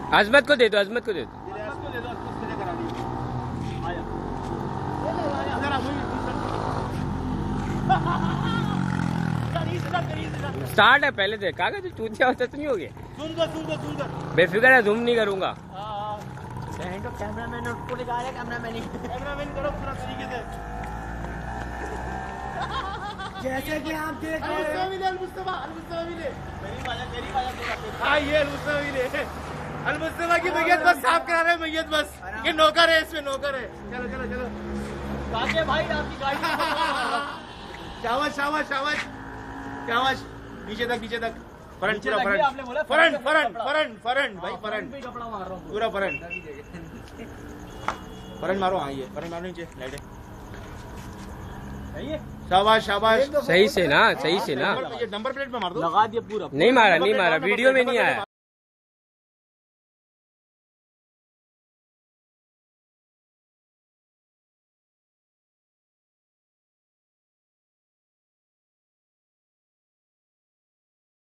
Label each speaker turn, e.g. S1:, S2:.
S1: अजमत को दे दो, अजमत को दे दो। स्टार्ट है, पहले दे। कागज चूतिया होता तो नहीं हो गया।
S2: सुंदर
S1: बेफिक्र है, जूम नहीं करूंगा।
S2: कैमरामैन को निकाल रहे, कैमरामैन करो पूरा तरीके से, जैसे कि आप देख रहे हैं। अलमुस्तफा की मैयत बस साफ करा रहे हैं, मैयत बस। ये नौकर है, इसमें नौकर है। चलो काके भाई, आपकी गाड़ी शाबाश। नीचे तक फ्रंट भाई, पूरा फ्रंट मारो। हाँ, ये फ्रंट मारो, नीचे लाइटें। शाबाश।
S1: सही से ना, सही से ना।
S2: ये नंबर प्लेट पे मार दो।
S1: नहीं मारा, वीडियो में नहीं आया।